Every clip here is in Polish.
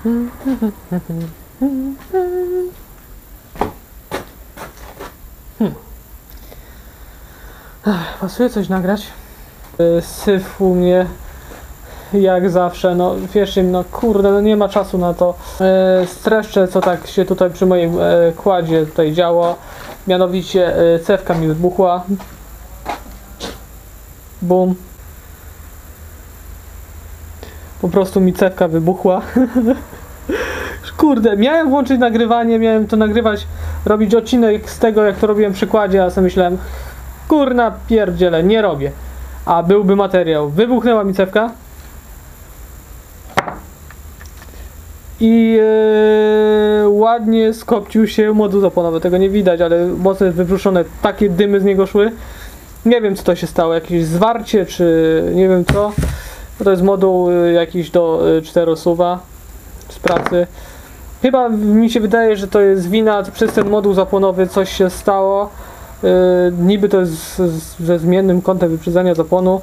Pasuje coś nagrać? Syf u mnie jak zawsze, no wiesz, no kurde, no nie ma czasu na to. Streszczę, co tak się tutaj przy moim kładzie tutaj działo. Mianowicie cewka mi wybuchła. Bum. Po prostu mi cewka wybuchła. Kurde, miałem włączyć nagrywanie, miałem to nagrywać, robić odcinek z tego, jak to robiłem przy kładzie, a sobie myślałem, kurna pierdziele, nie robię. A byłby materiał. Wybuchnęła mi cewka. I ładnie skopcił się moduł zaponowy. Tego nie widać, ale mocno jest wybruszone. Takie dymy z niego szły. Nie wiem, co to się stało. Jakieś zwarcie, czy nie wiem co. To jest moduł jakiś do 4 suwa z pracy. Chyba mi się wydaje, że to jest wina przez ten moduł zapłonowy. Coś się stało. Niby to jest ze zmiennym kątem wyprzedzania zapłonu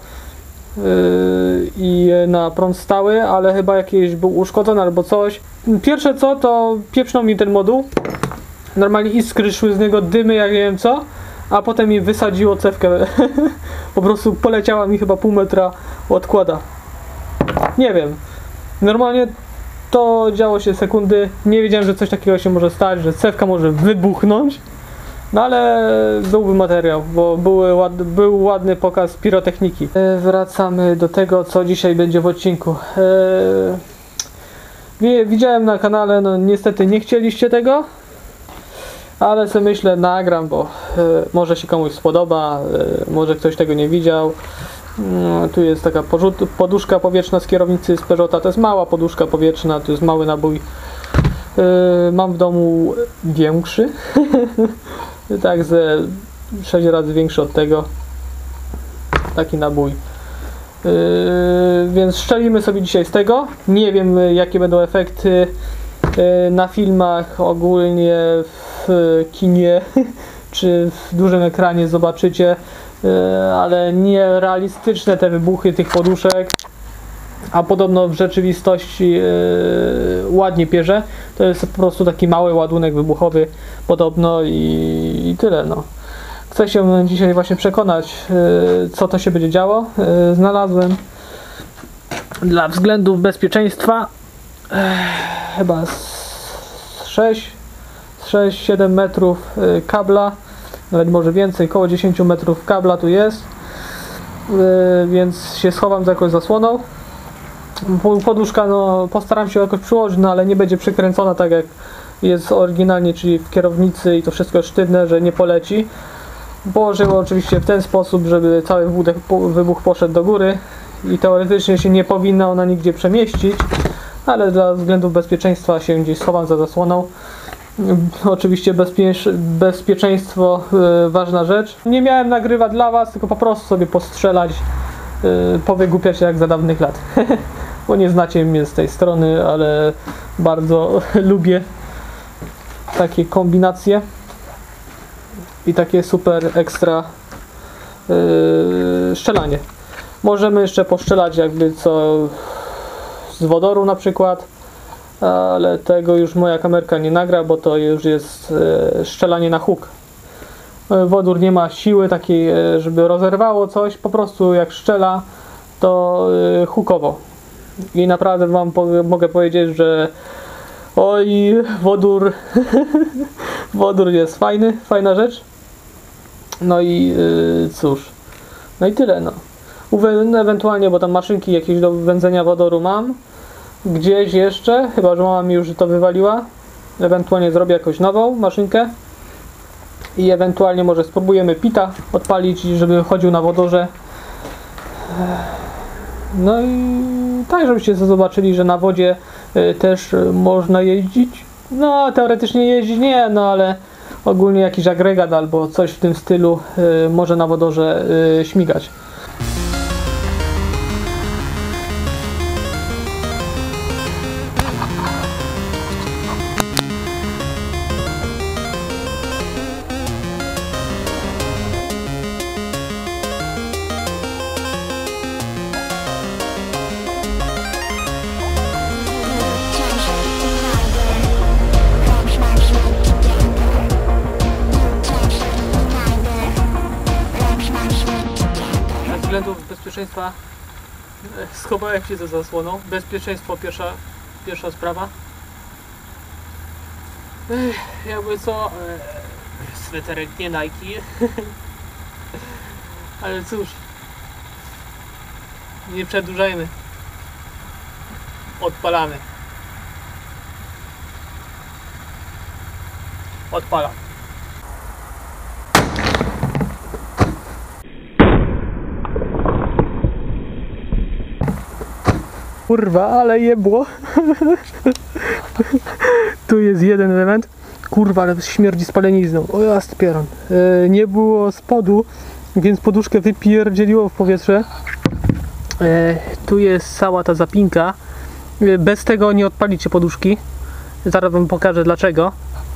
i na prąd stały, ale chyba jakiś był uszkodzony albo coś. Pierwsze co, to pieprznął mi ten moduł. Normalnie iskry szły z niego, dymy jak nie wiem co, a potem mi wysadziło cewkę. Po prostu poleciała mi chyba pół metra odkłada. Nie wiem. Normalnie to działo się sekundy. Nie wiedziałem, że coś takiego się może stać, że cewka może wybuchnąć. No ale byłby materiał, bo był ładny pokaz pirotechniki. Wracamy do tego, co dzisiaj będzie w odcinku. Widziałem na kanale, no niestety nie chcieliście tego, ale sobie myślę, nagram, bo może się komuś spodoba, może ktoś tego nie widział. Tu jest taka poduszka powietrzna z kierownicy z Peugeota, to jest mała poduszka powietrzna, to jest mały nabój. Mam w domu większy. Tak ze 6 razy większy od tego. Taki nabój. Więc strzelimy sobie dzisiaj z tego. Nie wiem, jakie będą efekty na filmach, ogólnie w kinie czy w dużym ekranie zobaczycie, ale nierealistyczne te wybuchy tych poduszek. A podobno w rzeczywistości ładnie pierze. To jest po prostu taki mały ładunek wybuchowy podobno i tyle, no. Chcę się dzisiaj właśnie przekonać, co to się będzie działo. Znalazłem dla względów bezpieczeństwa chyba 6-7 metrów kabla, nawet może więcej, około 10 metrów kabla tu jest, więc się schowam za jakąś zasłoną. Poduszka, no postaram się jakoś przyłożyć, no ale nie będzie przykręcona tak jak jest oryginalnie, czyli w kierownicy i to wszystko jest sztywne, że nie poleci. Położyłem oczywiście w ten sposób, żeby cały wybuch poszedł do góry i teoretycznie się nie powinna ona nigdzie przemieścić, ale dla względów bezpieczeństwa się gdzieś schowam za zasłoną. Oczywiście bezpieczeństwo ważna rzecz. Nie miałem nagrywać dla was, tylko po prostu sobie postrzelać, powygłupiać jak za dawnych lat. Bo nie znacie mnie z tej strony, ale bardzo lubię takie kombinacje i takie super ekstra strzelanie. Możemy jeszcze postrzelać jakby co z wodoru na przykład, ale tego już moja kamerka nie nagra, bo to już jest strzelanie na huk. Wodór nie ma siły takiej, żeby rozerwało coś, po prostu jak strzela, to hukowo. I naprawdę wam mogę powiedzieć, że oj, wodór wodór jest fajna rzecz. No i cóż, no i tyle, no. Ewentualnie, bo tam maszynki jakieś do wędzenia wodoru mam gdzieś jeszcze, chyba że mama mi już to wywaliła. Ewentualnie zrobię jakąś nową maszynkę i ewentualnie może spróbujemy pita odpalić, żeby chodził na wodorze. No i tak, żebyście zobaczyli, że na wodzie też można jeździć. No teoretycznie jeździć nie, no ale ogólnie jakiś agregat albo coś w tym stylu może na wodorze śmigać. względów bezpieczeństwa schowałem się za zasłoną. Bezpieczeństwo pierwsza sprawa. Jakby co, sweterek nie Nike. Ale cóż, nie przedłużajmy. Odpalamy. Odpalam. Kurwa, ale jebło. Tu jest jeden element. Kurwa, ale śmierdzi spalenizną. O jasny pieron. Nie było spodu, więc poduszkę wypierdzieliło w powietrze. Tu jest cała ta zapinka. Bez tego nie odpalicie poduszki. Zaraz wam pokażę dlaczego.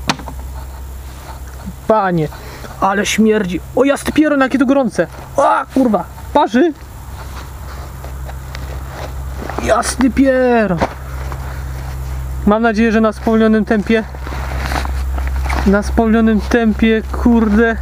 Panie, ale śmierdzi. O jasny pieron, jakie to gorące. O kurwa, parzy. Jasny pieron. Mam nadzieję, że na spowolnionym tempie, kurde,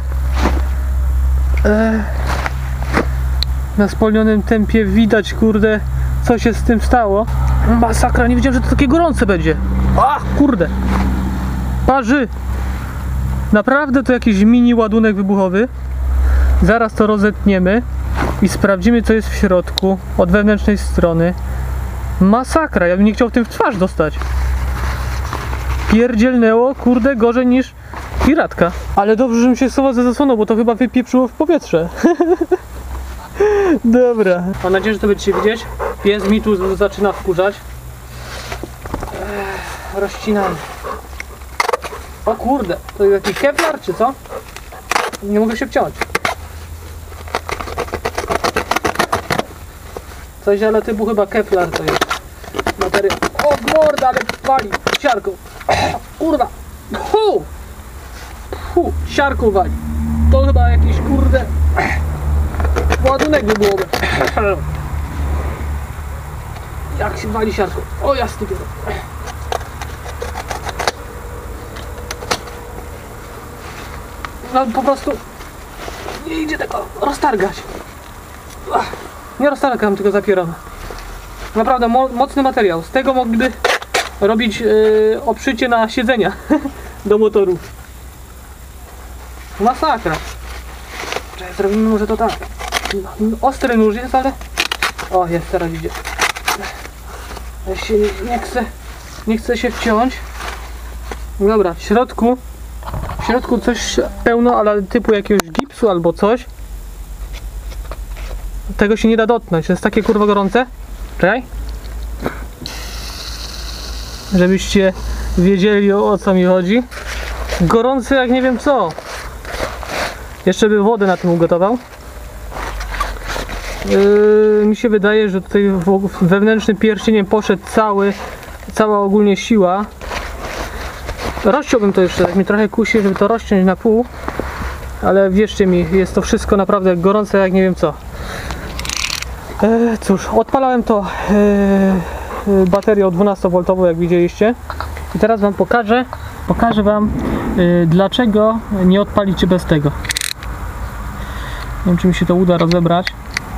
na spowolnionym tempie widać, kurde, co się z tym stało. Masakra, nie wiedziałem, że to takie gorące będzie. A, kurde, parzy. Naprawdę to jakiś mini ładunek wybuchowy. Zaraz to rozetniemy i sprawdzimy, co jest w środku od wewnętrznej strony. Masakra, ja bym nie chciał w tym w twarz dostać. Pierdzielnęło, kurde, gorzej niż piratka. Ale dobrze, że mi się schował za zasłoną, bo to chyba wypieprzyło w powietrze. Dobra. Mam nadzieję, że to będziecie widzieć. Pies mi tu zaczyna wkurzać. Rozcinamy. O kurde, to jest jakiś kevlar czy co? Nie mogę się wciąć. Coś, ale typu chyba kevlar to jest. Materia. O morda, ale wali siarką. Kurwa. Siarką wali. To chyba jakiś, kurde, ładunek wybuchowy. Jak się wali siarką. O jasny pieron. No po prostu nie idzie tego roztargać. Nie roztargam, tylko zapieram. Naprawdę mocny materiał. Z tego mogliby robić obszycie na siedzenia do motorów. Masakra. Czekaj, zrobimy może to tak. Ostry nóż jest, ale... O, jest, teraz idzie. Ja się nie chce się wciąć. Dobra, w środku coś pełno, ale typu jakiegoś gipsu albo coś. Tego się nie da dotknąć, to jest takie kurwa gorące. Czekaj. Żebyście wiedzieli, o co mi chodzi. Gorące jak nie wiem co. Jeszcze by wodę na tym ugotował. Mi się wydaje, że tutaj wewnętrznym pierścieniem poszedł cała ogólnie siła. Rozciąłbym to jeszcze, tak mi trochę kusi, żeby to rozciąć na pół. Ale wierzcie mi, jest to wszystko naprawdę gorące jak nie wiem co. Cóż, odpalałem to baterią 12V, jak widzieliście. I teraz wam pokażę wam, dlaczego nie odpalicie bez tego. Nie wiem, czy mi się to uda rozebrać.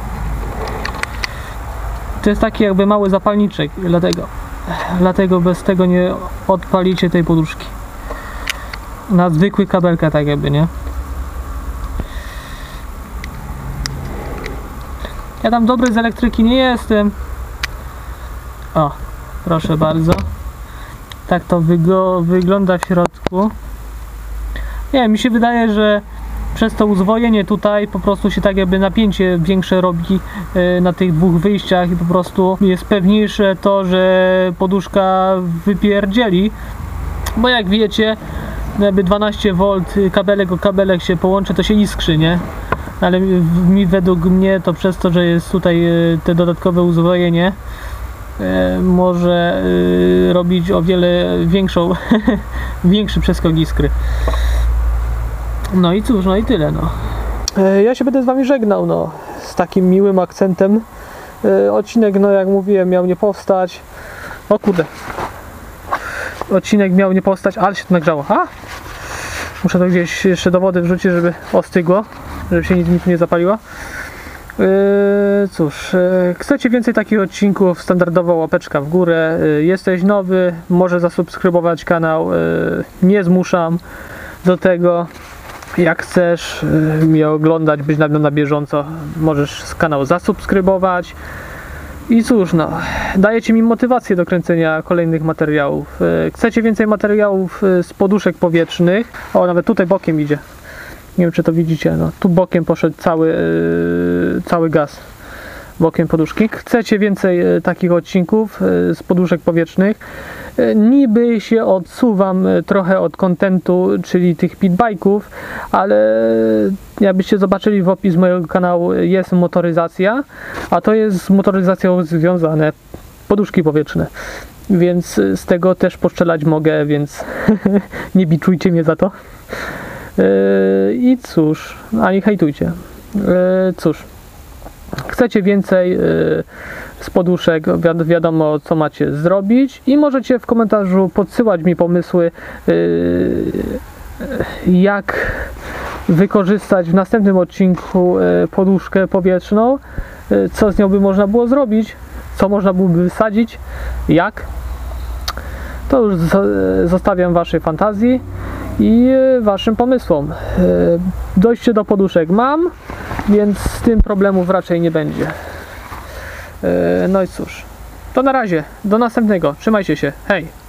To jest taki jakby mały zapalniczek, dlatego bez tego nie odpalicie tej poduszki. Na zwykły kabelkę, tak jakby, nie? Ja tam dobry z elektryki nie jestem. O, proszę bardzo. Tak to wygląda w środku. Nie wiem, mi się wydaje, że przez to uzwojenie tutaj po prostu się tak jakby napięcie większe robi na tych dwóch wyjściach i po prostu jest pewniejsze to, że poduszka wypierdzieli. Bo jak wiecie, jakby 12V kabelek o kabelek się połączy, to się iskrzy, nie? Ale według mnie to przez to, że jest tutaj te dodatkowe uzwojenie, może robić o wiele większy przeskok iskry. No i cóż, no i tyle, no. Ja się będę z wami żegnał, no, z takim miłym akcentem. Odcinek, no jak mówiłem, miał nie powstać. O kurde. Odcinek miał nie powstać, ale się to nagrzało. Muszę to gdzieś jeszcze do wody wrzucić, żeby ostygło, żeby się nic mi tu nie zapaliło. Cóż, chcecie więcej takich odcinków, standardowo łapeczka w górę. Jesteś nowy, może zasubskrybować kanał, nie zmuszam do tego. Jak chcesz mnie oglądać, być na bieżąco, możesz kanał zasubskrybować. I cóż, no, dajecie mi motywację do kręcenia kolejnych materiałów. Chcecie więcej materiałów z poduszek powietrznych? O, nawet tutaj bokiem idzie. Nie wiem, czy to widzicie, no, tu bokiem poszedł cały gaz. Bokiem poduszki. Chcecie więcej takich odcinków z poduszek powietrznych? Niby się odsuwam trochę od kontentu, czyli tych pitbike'ów, ale jakbyście zobaczyli w opis mojego kanału, jest motoryzacja, a to jest z motoryzacją związane poduszki powietrzne. Więc z tego też poszczelać mogę, więc nie biczujcie mnie za to. I cóż, ani hejtujcie. Cóż, chcecie więcej z poduszek, wiadomo co macie zrobić i możecie w komentarzu podsyłać mi pomysły, jak wykorzystać w następnym odcinku poduszkę powietrzną, co z nią by można było zrobić, co można byłoby wysadzić, jak. To już zostawiam waszej fantazji i waszym pomysłom. Dojście do poduszek mam, więc z tym problemów raczej nie będzie. No i cóż, to na razie, do następnego, trzymajcie się, hej!